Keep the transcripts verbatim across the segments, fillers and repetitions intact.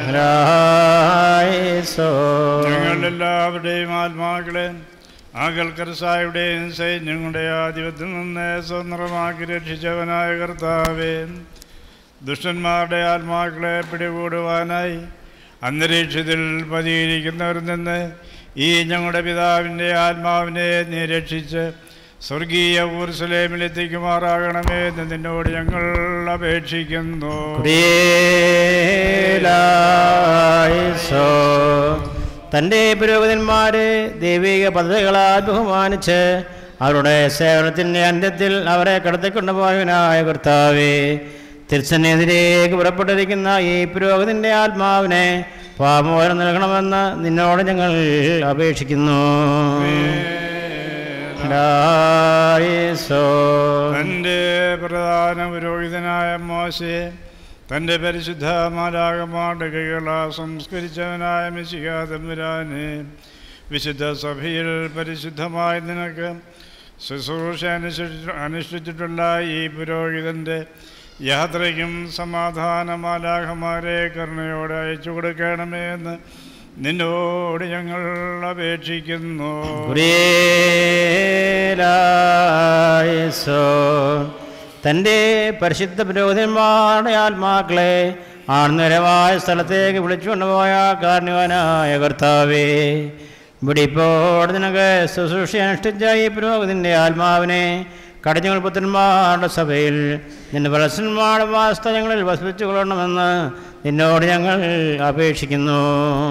ഞങ്ങളെല്ലാവരുടെയും ആത്മാക്കളെ ആകൽക്കരസായുടെയും സൈന്യങ്ങളുടെ ആധിപത്യത്തിൽ നിന്ന് സ്വതന്ത്രമാക്കി രക്ഷിച്ചവനായ കർത്താവേ, ദുഷ്ടന്മാരുടെ ആത്മാക്കളെ പിടികൂടുവാനായി അന്തരീക്ഷത്തിൽ പതിയിരിക്കുന്നവരിൽ നിന്ന് ഈ ഞങ്ങളുടെ പിതാവിൻ്റെ ആത്മാവിനെ നീ രക്ഷിച്ച് സ്വർഗീയ യെരൂശലേമിലെത്തിക്കുമാറാകണമേ എന്ന് നിന്നോട് ഞങ്ങൾ അപേക്ഷിക്കുന്നു. തൻ്റെ പുരോഹിതന്മാരെ ദൈവിക പദ്ധതികളാൽ ബഹുമാനിച്ച് അവരുടെ സേവനത്തിൻ്റെ അന്ത്യത്തിൽ അവരെ കടത്തിക്കൊണ്ടുപോയവനായ കർത്താവേ, തിരുസന്നിധിയിലേക്ക് പുറപ്പെട്ടിരിക്കുന്ന ഈ പുരോഹിതൻ്റെ ആത്മാവിനെ പാപമോചനം നൽകണമെന്ന് നിന്നോട് ഞങ്ങൾ അപേക്ഷിക്കുന്നു. തൻ്റെ പ്രധാന പുരോഹിതനായ മോശയെ തൻ്റെ പരിശുദ്ധ മാലാഖമാരുടെ കൈകളാൽ സംസ്കരിച്ചവനായ മിശിഹാ തമ്പുരാനെ, വിശുദ്ധ സഭയിൽ പരിശുദ്ധമായ നിനക്ക് ശുശ്രൂഷ അനുഷ്ഠിച്ചു അനുഷ്ഠിച്ചിട്ടുള്ള ഈ പുരോഹിതൻ്റെ യാത്രയ്ക്കും സമാധാന മാലാഖമാരെ കരുണയോടെ അയച്ചു കൊടുക്കണമേ എന്ന് നിന്നോട് ഞങ്ങൾ അപേക്ഷിക്കുന്നു. തൻ്റെ പരിശുദ്ധ പുരോഹിതന്മാരുടെ ആത്മാക്കളെ ആർന്നരമായ സ്ഥലത്തേക്ക് വിളിച്ചുകൊണ്ടുപോയ കാരുണ്യവാനായ കർത്താവേ, ഇവിടെ ഇപ്പോൾ നിനക്ക് ശുശ്രൂഷ അനുഷ്ഠിച്ച ഈ പുരോഹിതൻ്റെ ആത്മാവിനെ കടിഞ്ഞുകൾ പുത്രന്മാരുടെ സഭയിൽ നിന്റെ പ്രസന്മാരുടെ വാസ്തവങ്ങളിൽ വസിപ്പിച്ചു കൊള്ളണമെന്ന് നിന്നോട് ഞങ്ങൾ അപേക്ഷിക്കുന്നു.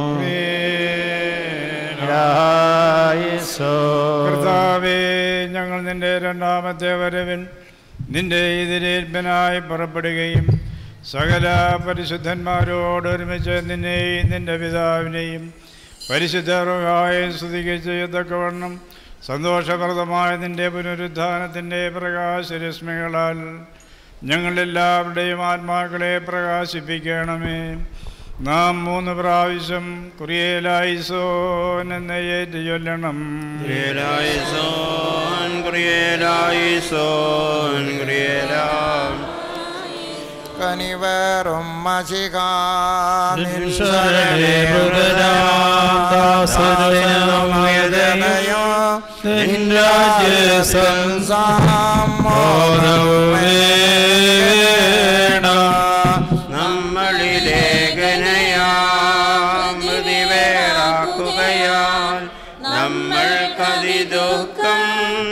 കർത്താവേ, ഞങ്ങൾ നിന്റെ രണ്ടാമത്തെ വരവിൽ നിന്റെ എതിരേൽപ്പനായി പുറപ്പെടുകയും സകല പരിശുദ്ധന്മാരോട് ഒരുമിച്ച് നിന്നെയും നിന്റെ പിതാവിനെയും പരിശുദ്ധ റൂഹായെ സ്തുതിക്കുകയും ചെയ്യത്തക്കവണ്ണം സന്തോഷപ്രദമായ നിന്റെ പുനരുദ്ധാനത്തിൻ്റെ പ്രകാശരശ്മികളാൽ ഞങ്ങളെല്ലാവരുടെയും ആത്മാക്കളെ പ്രകാശിപ്പിക്കണമേ. നാം മൂന്ന് പ്രാവശ്യം കുറിയേലായിസോൻ എന്ന് ഏറ്റു ചൊല്ലണം. കനിവേറും നമ്മളിലേഖനയാൽ നമ്മൾ കതിദുഃഖം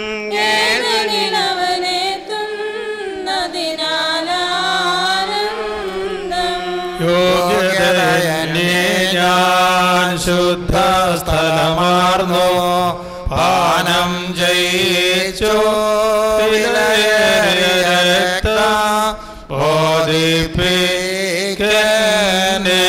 ഞാൻ ശുദ്ധ സ്ഥലമാർന്നു പാനം ജയിച്ചു ബോധിപ്പിക്കണേ.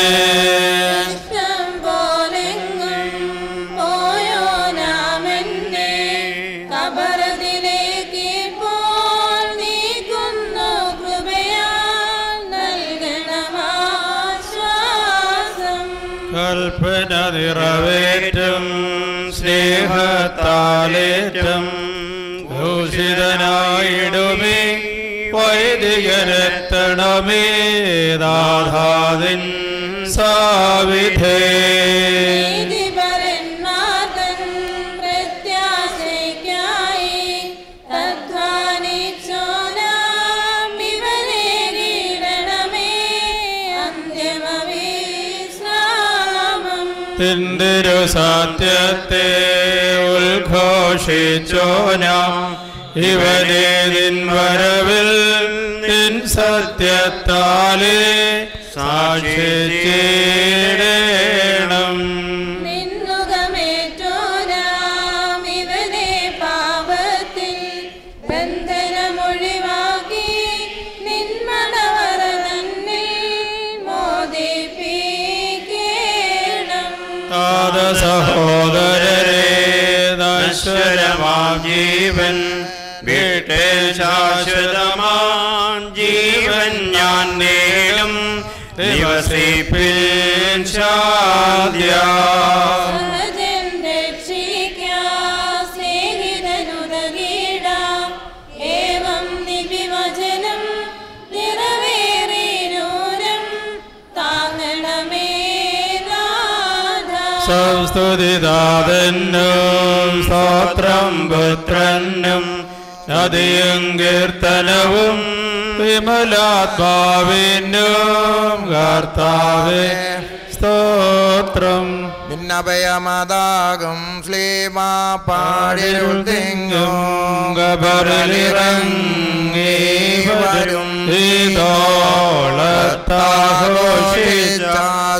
കൽപ്പന നിറവേറ്റും സ്നേഹത്താലേറ്റം ഭൂഷിതനായിടുമേ വൈദികരെത്തണമേ നാഥാദിൻ സാവിധേ. തിന്തിരു സത്യത്തെ ഉദ്ഘോഷിച്ചോനാ ഇവനെ നിൻ വരവിൽ നിൻ സത്യത്താലേ സാക്ഷിച്ചിടേണം. സഹോദരരെ, നശ്വരമാം ജീവൻ വീട്ടേ ശാശ്വതമാം ജീവൻ ഞാൻ നേടും ദിവസിപ്പിൽ ശാന്ത്യ. നിറവേറി നൂരം താങ്ങണമേ സംസ്തുതിദാതനും സ്തോത്രം പുത്രനും അതിയും കീർത്തനവും വിമലാത്മാവിനും കർത്താവേ സ്തോത്രം. ഭിന്നഭയമതാകും ശ്ലീമ പാടിരുൾ തിങ്ങും ഗബറിലിറങ്ങി വരും ഈതോളത്താഘോഷിച്ച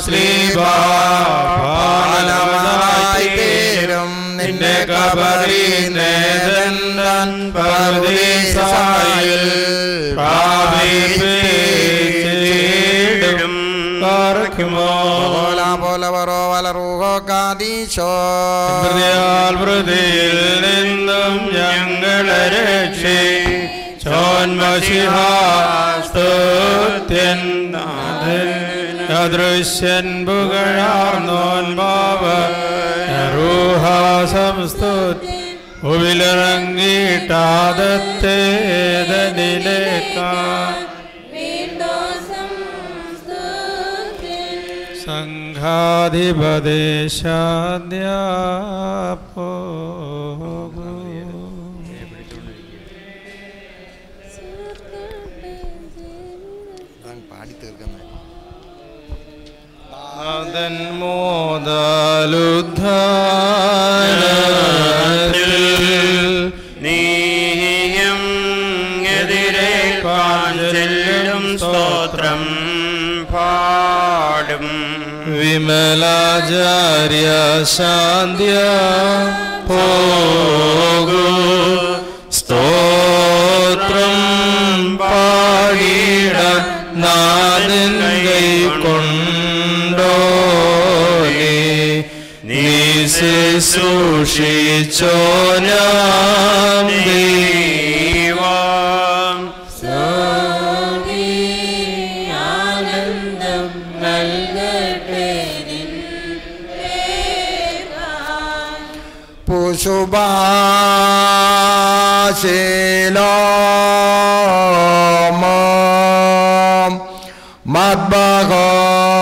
ശ്രീപാലമായി തീരും നിന്റെ കബറിനേതൻ പർദീസായിൽ പ്രാപിപ്പിച്ചിടും പാർക്കുമോ വൃതിയിൽ നിന്നും ഞങ്ങളെ രക്ഷി ചോന്മശിഹാസ്തുത്യൻ അദൃശ്യൻ പുകഴാർന്നോൻമാവ റൂഹാസംസ്തുതി ഉവിലിറങ്ങിയിട്ടാദത്തേതനിലേക്കാൻ സംഘാധിപദേശാദ്യാപോ പാടി തീർക്കുന്ന നാദൻ മോദാലുദ്ധാരത്തിൽ നീയം എതിരെ കാഞ്ചെല്ലും സ്തോത്രം പാടും വിമലാചാര്യ ശാന്ത്യ പോകൂ സ്തോത്രം പാടിട നാദൻ കൈക്കൊണ്ടോലേ നീ ശുശ്രൂഷിച്ചോ നാം ദൈവം പുശുഭാശിലോമം മദ്ബഹോ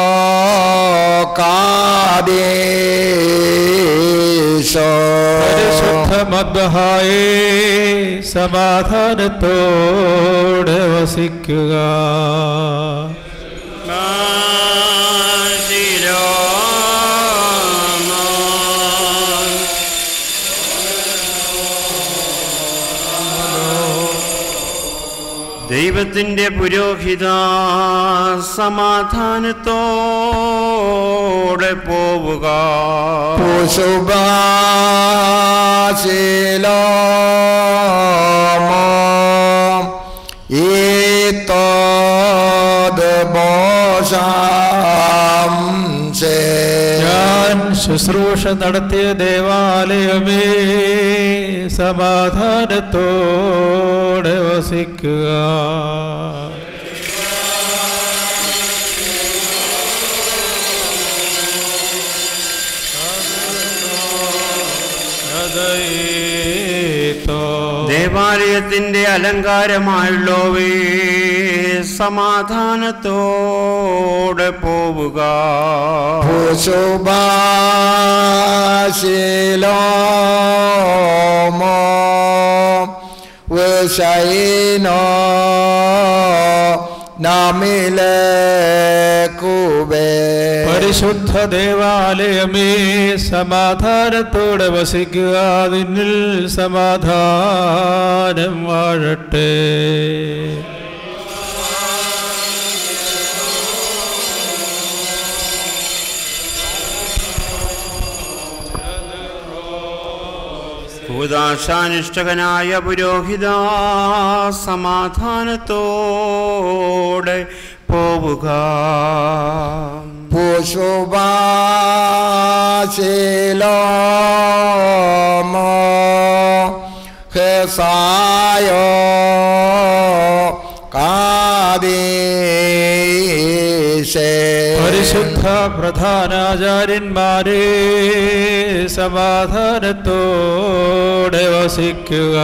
കാദേശോ പരിശുദ്ധ മദ്ബഹായേ സമാധാനത്തോടെ വസിക്കുക. ദൈവത്തിൻ്റെ പുരോഹിത സമാധാനത്തോടെ പോവുക. പുശുഭാശിലോമം ഈത്തോദ് ബോഷാംസേ ഞാൻ ശുശ്രൂഷ നടത്തിയ ദേവാലയമേ സമാധാനത്തോടെ വസിക്കുക. ദേവാലയത്തിൻ്റെ അലങ്കാരമായുള്ളവേ സമാധാനത്തോടെ പോവുക. പുശുഭാശിലോമം വിഷയിനോ നാമിലെ കുബേ പരിശുദ്ധ ദേവാലയമേ സമാധാനത്തോടെ വസിക്കുക. അതിനിൽ സമാധാനം വാഴട്ടെ. ഭൂതാശാനിഷ്ഠകനായ പുരോഹിത സമാധാനത്തോടെ പോവുക. പുശുഭാശിലോമം ഹെസായോ കാദേശേ പരിശുദ്ധ പ്രധാനാചാര്യന്മാരെ സമാധാനത്തോടെ വസിക്കുക.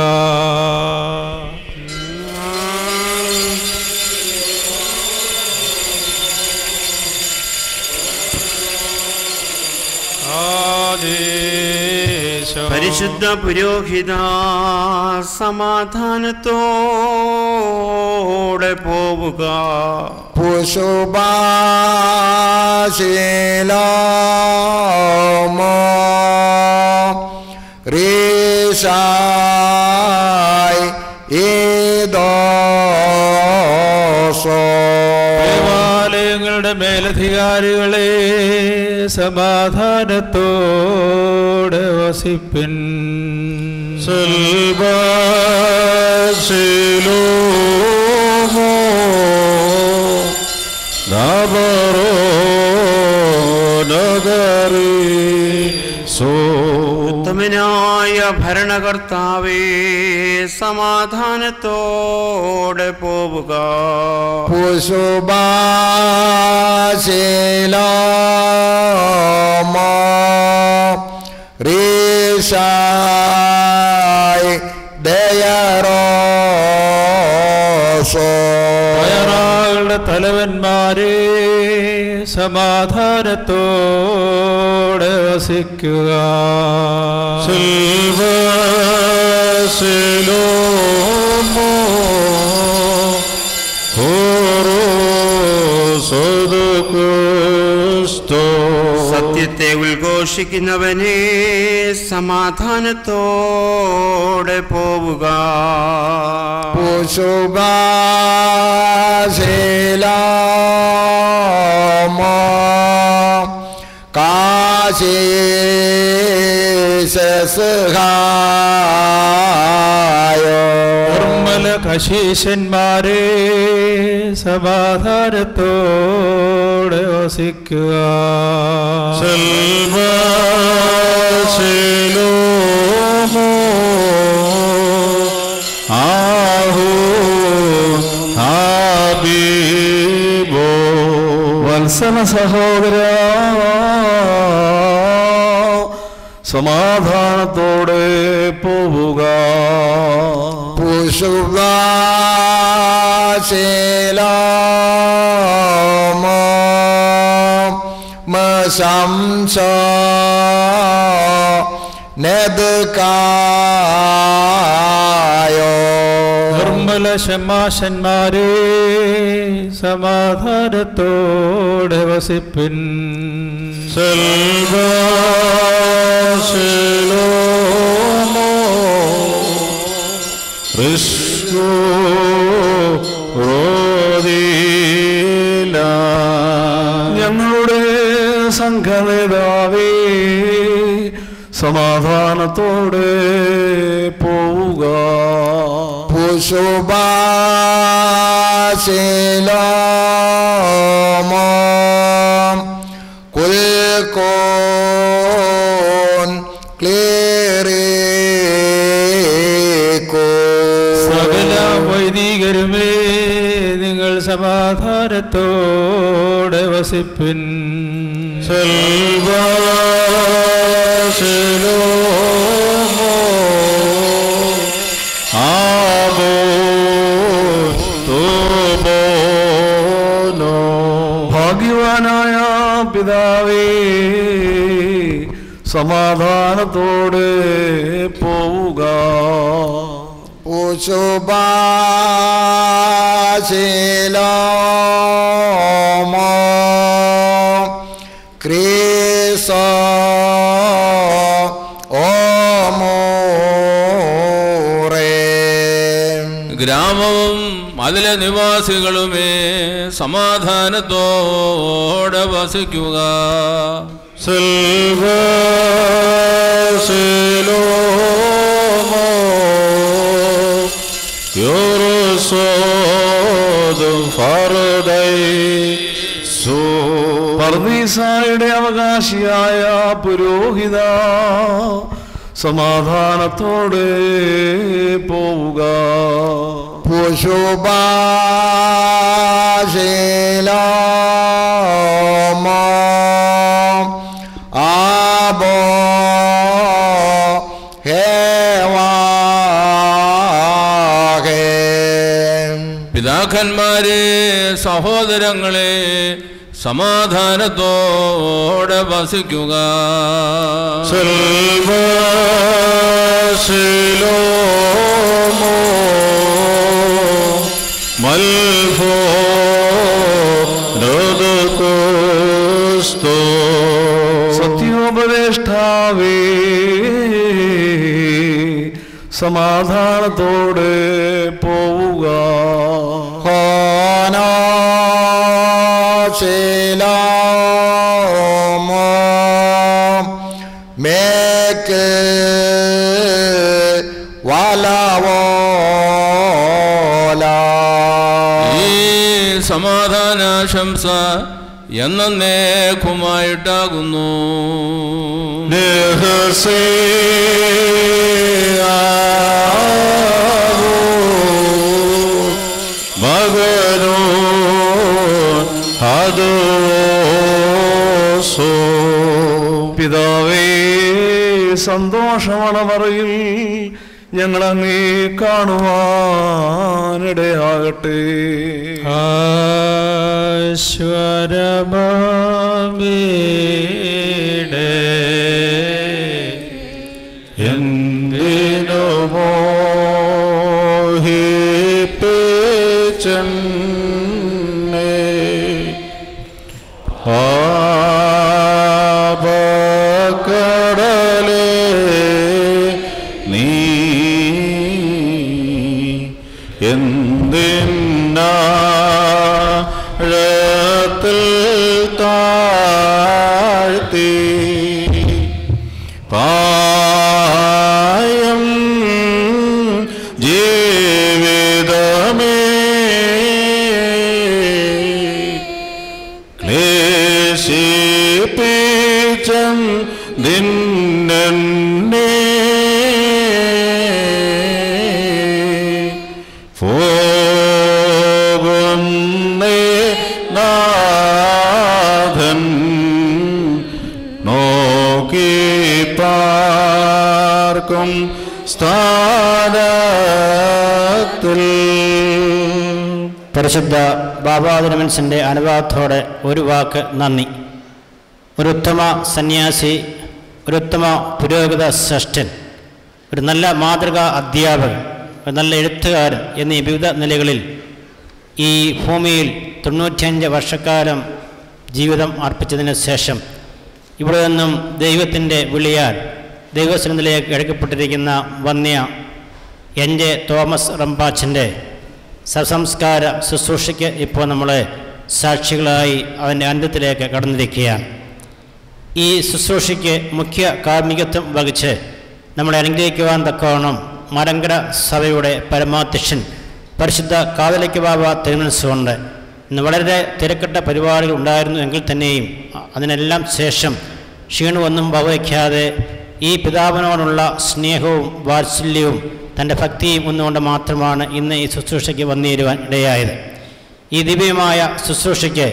ആ പരിശുദ്ധ പുരോഹിത സമാധാനത്തോടെ പോവുക. പുശുഭാശീലോമോ റീശായ് ഈദോസോ. ദേവാലയങ്ങളുടെ മേലധികാരികളെ സമാധാനത്തോടെ വസിപ്പിൻ. സൽബാശിലോമോ നബറോ നഗരി സോ. ഉത്തമനായ ഭരണകർത്താവേ, സമാധാനത്തോടെ പോവുക. പുശുഭാശീലോമോ റീശായ് ദയറോസോ. പയറാളുടെ തലവന്മാരെ സമാധാനത്തോടെ വസിക്കുക. സിൽവസിലോമോ ഹോറോസോദുക്രിസ്തോ. സത്യത്തെ ഉദ്ഘോഷിക്കുന്നവനെ, സമാധാനത്തോടെ പോവുക. പുശുഭാശീലോമോ കാശീസഹായോ. നിർമ്മല കശീശന്മാരെ സമാധാനത്തോടെ വസിക്കുക. സൽബാശീലോമോ ആഹു ഹബീബോ. വത്സല സഹോദര, സമാധാനത്തോടെ പോവുക. പുശുഭാശീലോമോ മശംസോ നെദ്കായോ. നിർമ്മല ശമാശന്മാരെ സമാധാനത്തോടെ വസിപ്പിൻ. സൽബാശീലോമോ റിസ്കോ റോദീല. ഞങ്ങളുടെ സംഘനേതാവേ, സമാധാനത്തോടെ പോവുക. പുശുഭാശീലോമോ കുൽക്കോൻ ക്ലേറിക്കോ. സകല വൈദികരുമേ, നിങ്ങൾ സമാധാനത്തോടെ വസിപ്പിൻ. സൽബാശീലോമോ ആബോ തോബോനോ. ഭാഗ്യവാനായ പിതാവേ, സമാധാനത്തോടെ പോവുക. പുശുഭാശീലോമോ ക്രീസോ ഓമോറേ. ഗ്രാമവും അതിലെ നിവാസികളുമേ, സമാധാനത്തോടെ വസിക്കുക. സൽബാശീലോമോ യോറസോദും ഫർദൈസോ. പർദീസായുടെ അവകാശിയായ പുരോഹിത, സമാധാനത്തോടെ പോവുക. പുശുഭാശീലോമോ ആബോ ഹേവാഹേ. പിതാക്കന്മാരെ, സഹോദരങ്ങളെ, സമാധാനത്തോടെ വസിക്കുക. സെൽവശിലോമോ മൽഫോ രദുക്രിസ്തോ സത്യോപദേഷ്ടാവേ, സമാധാനത്തോടെ പോവുക. ഹോനാശിലോമോ മേക്ക് വലവോല ഈ സമാധാനാശംസ എന്നേക്കുമായിട്ടാകുന്നു. മകനോ അതോസോ പിതാവേ, സന്തോഷമണമറയിൽ ഞങ്ങളങ്ങേ കാണുവാനിടയാകട്ടെ. ഈശ്വരമീടെ എന്തിനു മോഹിപ്പിച്ചെന്നെ പാപക്കടലേ നീ എന്തിനാഴത്തിൽ താഴ്ത്തി പായം ജീവിതമേ ക്ലേശിപ്പിച്ചൻ നിന്നെ പോകുന്നേ നാഥൻ നോക്കി പാർക്കും സ്ഥാനത്തിൽ. പരിശുദ്ധ ബാബാതിരുമൻസിൻ്റെ അനുവാദത്തോടെ ഒരു വാക്ക് നന്ദി. ഒരു ഉത്തമ സന്യാസി, ഒരു ഉത്തമ പുരോഹിത ശ്രേഷ്ഠൻ, ഒരു നല്ല മാതൃകാ അധ്യാപകൻ, ഒരു നല്ല എഴുത്തുകാരൻ എന്നീ വിവിധ നിലകളിൽ ഈ ഭൂമിയിൽ തൊണ്ണൂറ്റിയഞ്ച് വർഷക്കാലം ജീവിതം അർപ്പിച്ചതിന് ശേഷം ഇവിടെ നിന്നും ദൈവത്തിൻ്റെ വിളിയാൽ ദൈവസന്നിധിയിലേക്ക് എടുക്കപ്പെട്ടിരിക്കുന്ന വന്യ എൻ ജെ തോമസ് റമ്പാച്ചൻ്റെ സസംസ്കാര ശുശ്രൂഷയ്ക്ക് ഇപ്പോൾ നമ്മൾ സാക്ഷികളായി അവൻ്റെ അന്ത്യത്തിലേക്ക് കടന്നിരിക്കുകയാണ്. ഈ ശുശ്രൂഷയ്ക്ക് മുഖ്യ കാർമ്മികത്വം വഹിച്ച് നമ്മളെ അനുഗ്രഹിക്കുവാൻ തക്കവണ്ണം മലങ്കര സഭയുടെ പരമാധ്യക്ഷൻ പരിശുദ്ധ കാതലിക് ബാബ തിരുമനസ്സുകൊണ്ട് ഇന്ന് വളരെ തിരക്കിട്ട പരിപാടികൾ ഉണ്ടായിരുന്നു എങ്കിൽ തന്നെയും അതിനെല്ലാം ശേഷം ക്ഷീണമൊന്നും വകവയ്ക്കാതെ ഈ പിതാവിനോടുള്ള സ്നേഹവും വാത്സല്യവും തൻ്റെ ഭക്തിയും ഒന്നുകൊണ്ട് മാത്രമാണ് ഇന്ന് ഈ ശുശ്രൂഷയ്ക്ക് വന്നുതരുവാൻ ഇടയായത്. ഈ ദിവ്യമായ ശുശ്രൂഷയ്ക്ക്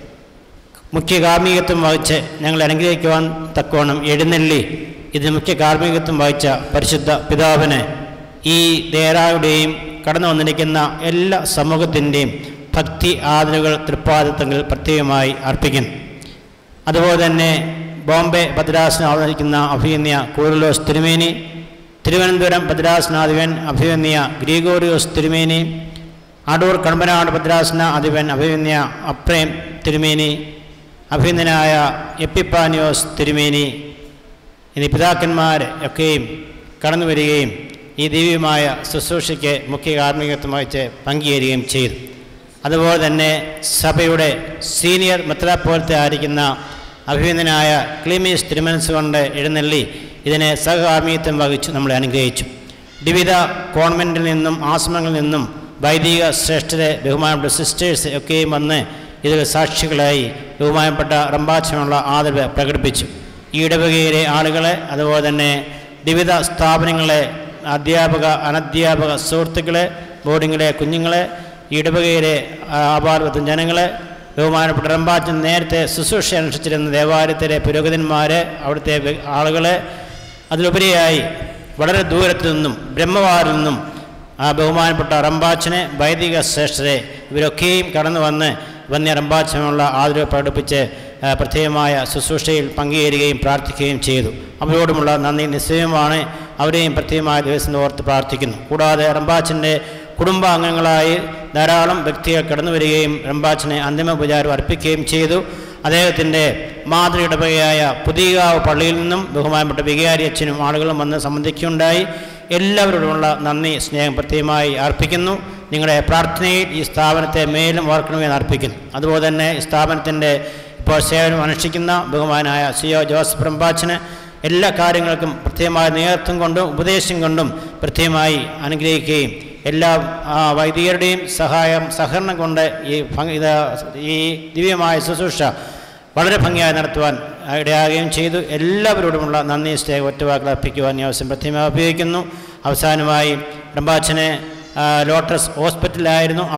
മുഖ്യ കാർമ്മികത്വം വഹിച്ച് ഞങ്ങൾ അനുഗ്രഹിക്കുവാൻ തക്കവണ്ണം എഴുന്നള്ളി ഇതിന് മുഖ്യ കാർമ്മികത്വം വഹിച്ച പരിശുദ്ധ പിതാവിന് ഈ ദേറായുടെയും കടന്നു വന്നിരിക്കുന്ന എല്ലാ സമൂഹത്തിൻ്റെയും ഭക്തി ആദരവുകൾ തൃപ്പാദത്തങ്ങൾ പ്രത്യേകമായി അർപ്പിക്കുന്നു. അതുപോലെ തന്നെ ബോംബെ ഭദ്രാസനം അവതരിക്കുന്ന അഭിനന്യ കൂറലോസ് തിരുമേനി, തിരുവനന്തപുരം ഭദ്രാസനാധിപൻ അഭിനന്യ ഗ്രിഗോറിയോസ് തിരുമേനി, അടൂർ കടമ്പനാട് ഭദ്രാസന അധിപൻ അഭിനന്യ അപ്രേം തിരുമേനി, അഭിനന്ദനായ എപ്പിപ്പാനിയോസ് തിരുമേനി എന്നീ പിതാക്കന്മാർ ഒക്കെയും കടന്നു വരികയും ഈ ദിവ്യമായ ശുശ്രൂഷയ്ക്ക് മുഖ്യ കാർമ്മികത്വം വഹിച്ച് പങ്കുചേരുകയും ചെയ്തു. അതുപോലെ തന്നെ സഭയുടെ സീനിയർ മെത്രാപ്പോലത്തെ ആയിരിക്കുന്ന അഭിനന്ദനായ ക്ലീമീസ് തിരുമനസ് കൊണ്ട് എഴുന്നള്ളി ഇതിനെ സഹകാർമ്മികത്വം വഹിച്ചു നമ്മളെ അനുഗ്രഹിച്ചു. വിവിധ കോൺവെൻറ്റിൽ നിന്നും ആശ്രമങ്ങളിൽ നിന്നും വൈദിക ശ്രേഷ്ഠരെ, ബഹുമാനപ്പെട്ട സിസ്റ്റേഴ്സ് ഒക്കെയും വന്ന് ഇതിൽ സാക്ഷികളായി ബഹുമാനപ്പെട്ട റമ്പാച്ചനുള്ള ആദരവ് പ്രകടിപ്പിച്ചു. ഈ ഇടവകയിലെ ആളുകളെ, അതുപോലെ തന്നെ വിവിധ സ്ഥാപനങ്ങളെ, അധ്യാപക അനധ്യാപക സുഹൃത്തുക്കളെ, ബോർഡിങ്ങിലെ കുഞ്ഞുങ്ങളെ, ഈ ഇടവകയിലെ ആപാർവത്ത ജനങ്ങളെ, ബഹുമാനപ്പെട്ട റമ്പാച്ചൻ നേരത്തെ ശുശ്രൂഷ അനുഷ്ഠിച്ചിരുന്ന ദേവാലയത്തിലെ പുരോഹിതന്മാരെ, അവിടുത്തെ ആളുകളെ, അതിലുപരിയായി വളരെ ദൂരത്തു നിന്നും ബ്രഹ്മവാരിൽ നിന്നും ആ ബഹുമാനപ്പെട്ട റമ്പാച്ചനെ, വൈദിക ശ്രേഷ്ഠരെ, ഇവരൊക്കെയും കടന്നു വന്ന് വന്യ റമ്പാച്ചനുള്ള ആദരവ് പ്രകടിപ്പിച്ച് പ്രത്യേകമായ ശുശ്രൂഷയിൽ പങ്കുചേരുകയും പ്രാർത്ഥിക്കുകയും ചെയ്തു. അവരോടുമുള്ള നന്ദി നിശ്ചയമാണ്. അവരെയും പ്രത്യേകമായ ദിവസം ഓർത്ത് പ്രാർത്ഥിക്കുന്നു. കൂടാതെ റമ്പാച്ചൻ്റെ കുടുംബാംഗങ്ങളായി ധാരാളം വ്യക്തികൾ കടന്നു വരികയും റമ്പാച്ചനെ അന്തിമ ഉപചാരം അർപ്പിക്കുകയും ചെയ്തു. അദ്ദേഹത്തിൻ്റെ മാതൃയിടവകയായ പുതിയകാവ് പള്ളിയിൽ നിന്നും ബഹുമാനപ്പെട്ട വികാരി അച്ഛനും ആളുകളും വന്ന് സംബന്ധിക്കുകയുണ്ടായി. എല്ലാവരോടുമുള്ള നന്ദി സ്നേഹം പ്രത്യേകമായി അർപ്പിക്കുന്നു. നിങ്ങളുടെ പ്രാർത്ഥനയിൽ ഈ സ്ഥാപനത്തെ മേലും ഓർക്കണമെന്ന് അർപ്പിക്കുന്നു. അതുപോലെ തന്നെ ഈ സ്ഥാപനത്തിൻ്റെ ഇപ്പോൾ സേവനം അനുഷ്ഠിക്കുന്ന ബഹുമാനായ സി ഒ ജോസഫ് റമ്പാച്ചന് എല്ലാ കാര്യങ്ങൾക്കും പ്രത്യേകമായ നേതൃത്വം കൊണ്ടും ഉപദേശം കൊണ്ടും പ്രത്യേകമായി അനുഗ്രഹിക്കുകയും എല്ലാ വൈദികരുടെയും സഹായം സഹകരണം കൊണ്ട് ഈ ഇത് ഈ ദിവ്യമായ ശുശ്രൂഷ വളരെ ഭംഗിയായി നടത്തുവാൻ ഇടയാകുകയും ചെയ്തു. എല്ലാവരോടുമുള്ള നന്ദി സ്നേഹം ഒറ്റവാക്കുകൾ അർപ്പിക്കുവാൻ ഈ അവസരം പ്രത്യേകമായി ഉപയോഗിക്കുന്നു. അവസാനമായി റമ്പാച്ചനെ ലോട്ടസ് ഹോസ്പിറ്റലിലായിരുന്നു.